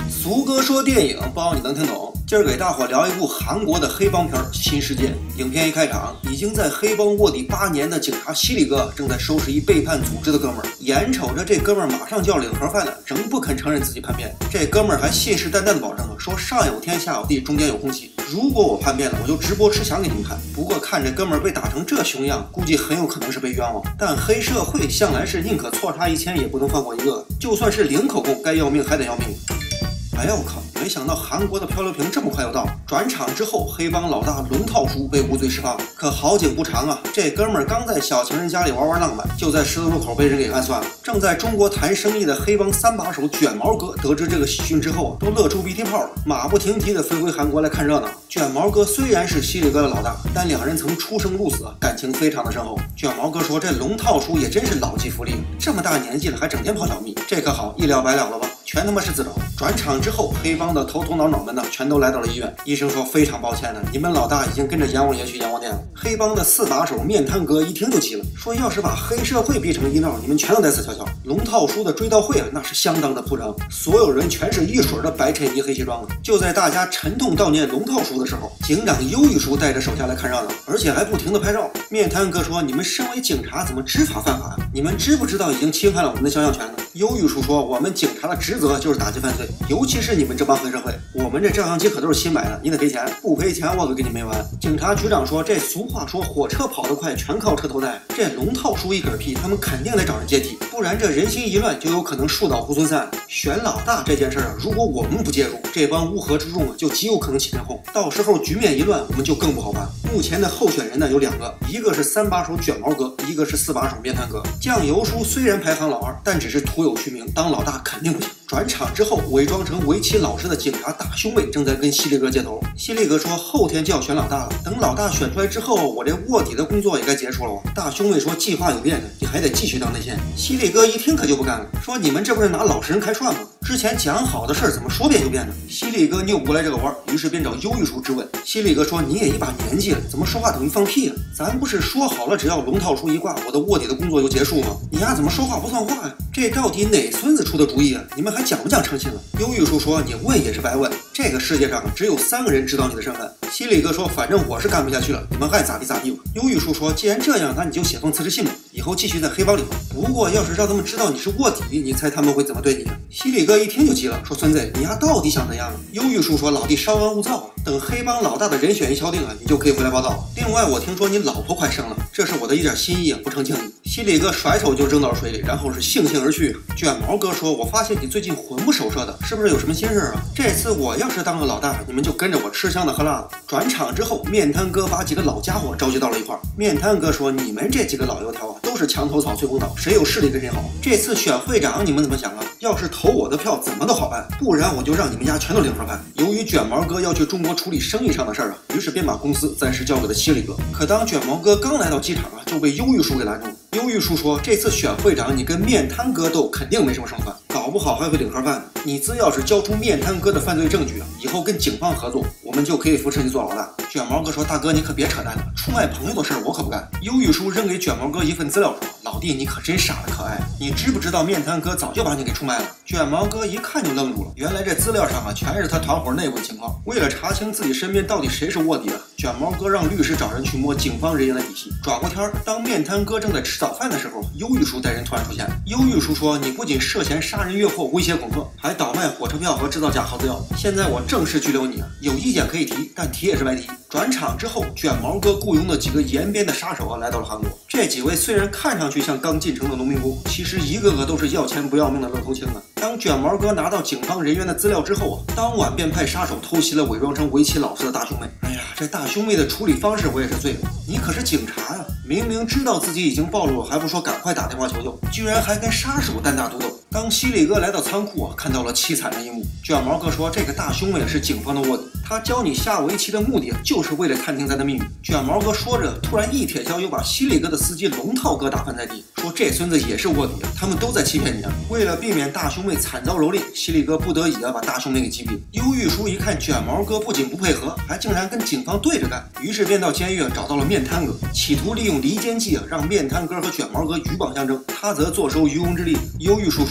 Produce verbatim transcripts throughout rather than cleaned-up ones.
苏哥说电影，不知道你能听懂。今儿给大伙聊一部韩国的黑帮片《新世界》。影片一开场，已经在黑帮卧底八年的警察犀利哥正在收拾一背叛组织的哥们儿，眼瞅着这哥们儿马上就要领盒饭了，仍不肯承认自己叛变。这哥们儿还信誓旦旦的保证了，说上有天下有地，中间有空气，如果我叛变了，我就直播吃翔给你们看。不过看这哥们儿被打成这熊样，估计很有可能是被冤枉。但黑社会向来是宁可错杀一千，也不能放过一个，就算是零口供，该要命还得要命。哎呀我靠！没想到韩国的漂流瓶这么快就到，转场之后，黑帮老大龙套叔被无罪释放。可好景不长啊，这哥们儿刚在小情人家里玩玩浪漫，就在十字路口被人给暗算了。正在中国谈生意的黑帮三把手卷毛哥得知这个喜讯之后，都乐出鼻涕泡了，马不停蹄的飞回韩国来看热闹。卷毛哥虽然是犀利哥的老大，但两人曾出生入死，感情非常的深厚。卷毛哥说：“这龙套叔也真是老骥伏枥，这么大年纪了还整天跑小蜜，这可好，一了百了了吧？全他妈是自找。”转场之后，黑帮的头头脑脑们呢，全都来到了医院。医生说：“非常抱歉呢，你们老大已经跟着阎王爷去阎王殿了。”黑帮的四把手面瘫哥一听就急了，说：“要是把黑社会逼成医闹，你们全都得死翘翘。”龙套叔的追悼会啊，那是相当的铺张，所有人全是一水的白衬衣黑西装啊。就在大家沉痛悼念龙套叔的时候，警长忧郁叔带着手下来看热闹，而且还不停的拍照。面瘫哥说：“你们身为警察，怎么知法犯法呀？你们知不知道已经侵犯了我们的肖像权呢？”忧郁叔说：“我们警察的职责就是打击犯罪，尤其是你们这帮黑社会，我们这照相机可都是新买的，你得赔钱，不赔钱我可跟你没完。”警察局长说：“这俗话说火车跑得快，全靠车头带。这龙套叔一嗝屁，他们肯定得找人接替，不然这人心一乱，就有可能树倒猢狲散。选老大这件事啊，如果我们不介入，这帮乌合之众啊，就极有可能起天后，到时候局面一乱，我们就更不好办。”目前的候选人呢有两个，一个是三把手卷毛哥，一个是四把手面瘫哥。酱油叔虽然排行老二，但只是徒有虚名，当老大肯定不行。转场之后，伪装成围棋老师的警察大兄妹正在跟犀利哥接头。犀利哥说：“后天就要选老大了，等老大选出来之后，我这卧底的工作也该结束了。”大兄妹说：“计划有变的，你还得继续当内线。”犀利哥一听可就不干了，说：“你们这不是拿老实人开涮吗？之前讲好的事儿怎么说变就变呢？”犀利哥拗不过来这个弯，于是便找忧郁叔质问。犀利哥说：“你也一把年纪了，怎么说话等于放屁了？咱不是说好了，只要龙套叔一挂，我的卧底的工作就结束吗？你丫怎么说话不算话呀？这到底哪孙子出的主意啊？你们还讲不讲诚信了？”忧郁叔说：“你问也是白问，这个世界上只有三个人知道你的身份。”犀利哥说：“反正我是干不下去了，你们爱咋地咋地吧。”忧郁叔说：“既然这样，那你就写封辞职信吧，以后继续在黑帮里吧。不过要是让他们知道你是卧底，你猜他们会怎么对你？”犀利哥一听就急了，说：“孙子，你丫到底想怎样？”忧郁叔说：“老弟稍安勿躁啊，等黑帮老大的人选一敲定啊，你就可以回来报道了。另外，我听说你老婆快生了，这是我的一点心意啊，不成敬意。”犀利哥甩手就扔到水里，然后是悻悻而去。卷毛哥说：“我发现你最近魂不守舍的，是不是有什么心事啊？这次我要是当了老大，你们就跟着我吃香的喝辣的。”转场之后，面瘫哥把几个老家伙召集到了一块儿。面瘫哥说：“你们这几个老油条啊，都是墙头草吹红岛，谁有势力跟谁好。这次选会长，你们怎么想啊？要是投我的票，怎么都好办，不然我就让你们家全都领盒饭。”由于卷毛哥要去中国处理生意上的事儿啊，于是便把公司暂时交给了犀利哥。可当卷毛哥刚来到机场啊，就被忧郁叔给拦住。忧郁叔说：“这次选会长，你跟面瘫哥斗，肯定没什么胜算，搞不好还会领盒饭。你只要是交出面瘫哥的犯罪证据啊，以后跟警方合作，我们就可以扶持你做老大。”卷毛哥说：“大哥，你可别扯淡了，出卖朋友的事儿我可不干。”忧郁叔扔给卷毛哥一份资料说：“老弟，你可真傻的可爱，你知不知道面瘫哥早就把你给出卖了？”卷毛哥一看就愣住了，原来这资料上啊全是他团伙内部情况。为了查清自己身边到底谁是卧底啊，卷毛哥让律师找人去摸警方人员的底细。转过天儿，当面瘫哥正在吃早饭的时候，忧郁叔带人突然出现。忧郁叔说：“你不仅涉嫌杀人越货、威胁恐吓，还倒卖火车票和制造假耗资料。现在我正式拘留你啊，有意见可以提，但提也是白提。”转场之后，卷毛哥雇佣的几个延边的杀手啊来到了韩国。这几位虽然看上去像刚进城的农民工，其实一个个都是要钱不要命的愣头青啊。当卷毛哥拿到警方人员的资料之后啊，当晚便派杀手偷袭了伪装成围棋老师的大兄妹。哎呀，这大兄妹的处理方式我也是醉了，你可是警察呀、啊，明明知道自己已经暴露了，还不说赶快打电话求救，居然还跟杀手单打独斗。当犀利哥来到仓库啊，看到了凄惨的一幕。卷毛哥说：“这个大兄妹是警方的卧底，他教你下围棋的目的就是为了探听咱的秘密。”卷毛哥说着，突然一铁锹又把犀利哥的司机龙套哥打翻在地，说：“这孙子也是卧底啊，他们都在欺骗你啊！”为了避免大兄妹惨遭蹂躏，犀利哥不得已啊把大兄妹给击毙。忧郁叔一看卷毛哥不仅不配合，还竟然跟警方对着干，于是便到监狱找到了面瘫哥，企图利用离间计啊让面瘫哥和卷毛哥鹬蚌相争，他则坐收渔翁之利。忧郁叔说：“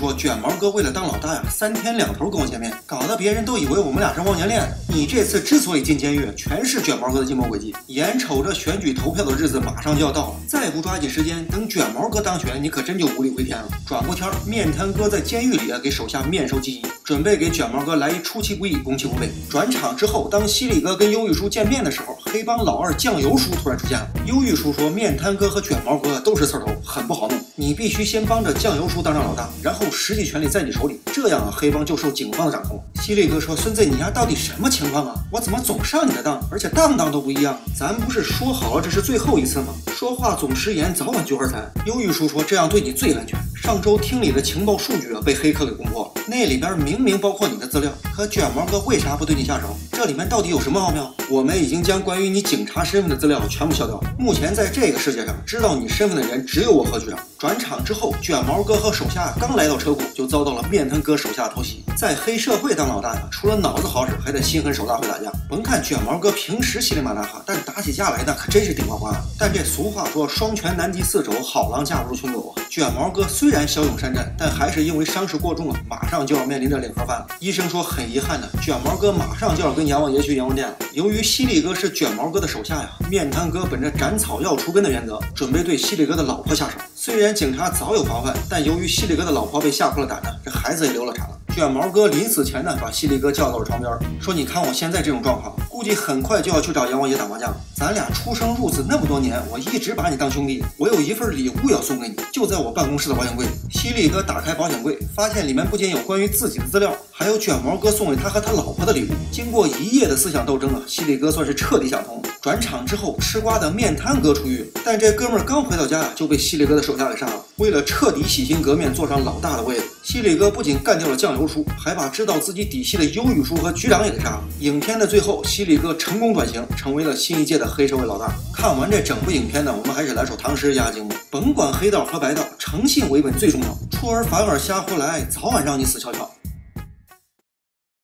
说卷毛哥为了当老大呀，三天两头跟我见面，搞得别人都以为我们俩是忘年恋。你这次之所以进监狱，全是卷毛哥的阴谋诡计。眼瞅着选举投票的日子马上就要到了，再不抓紧时间，等卷毛哥当选，你可真就无力回天了。转过天，面瘫哥在监狱里啊给手下面授记忆，准备给卷毛哥来一出其不意，攻其不备。转场之后，当犀利哥跟忧郁叔见面的时候，黑帮老二酱油叔突然出现了。忧郁叔说面瘫哥和卷毛哥都是刺头，很不好弄，你必须先帮着酱油叔当上老大，然后实际权力在你手里，这样啊黑帮就受警方的掌控。犀利哥说：“孙子，你丫到底什么情况啊？我怎么总上你的当，而且当当都不一样？咱不是说好了这是最后一次吗？说话总食言，早晚就二三。”忧郁叔说：“这样对你最安全。上周厅里的情报数据啊被黑客给攻破了，那里边明明包括你的资料，可卷毛哥为啥不对你下手？这里面到底有什么奥妙？我们已经将关于你警察身份的资料全部消掉。目前在这个世界上，知道你身份的人只有我和局长。”转场之后，卷毛哥和手下刚来到车库，就遭到了面瘫哥手下偷袭。在黑社会当老大呀，除了脑子好使，还得心狠手辣会打架。甭看卷毛哥平时稀里马大哈，但打起架来那可真是顶呱呱。但这俗话说双拳难敌四手，好狼架不住群狗啊。卷毛哥虽然骁勇善战，但还是因为伤势过重啊，马上就要面临着领盒饭了。医生说很遗憾的，卷毛哥马上就要跟阎王爷去阎王殿了。由于犀利哥是卷毛哥的手下呀，面瘫哥本着斩草要除根的原则，准备对犀利哥的老婆下手。虽然警察早有防范，但由于犀利哥的老婆被吓破了胆呢，这孩子也流了产了。卷毛哥临死前呢，把犀利哥叫到了床边，说：“你看我现在这种状况，估计很快就要去找阎王爷打麻将了。咱俩出生入死那么多年，我一直把你当兄弟，我有一份礼物要送给你，就在我办公室的保险柜里。”犀利哥打开保险柜，发现里面不仅有关于自己的资料，还有卷毛哥送给他和他老婆的礼物。经过一夜的思想斗争啊，犀利哥算是彻底想通了。转场之后，吃瓜的面瘫哥出狱，但这哥们儿刚回到家啊，就被犀利哥的手下给杀了。为了彻底洗心革面，坐上老大的位子，犀利哥不仅干掉了酱油叔，还把知道自己底细的忧郁叔和局长也给杀了。影片的最后，犀利哥成功转型，成为了新一届的黑社会老大。看完这整部影片呢，我们还是来首唐诗压惊吧。甭管黑道和白道，诚信为本最重要。出尔反尔瞎胡来，早晚让你死翘翘。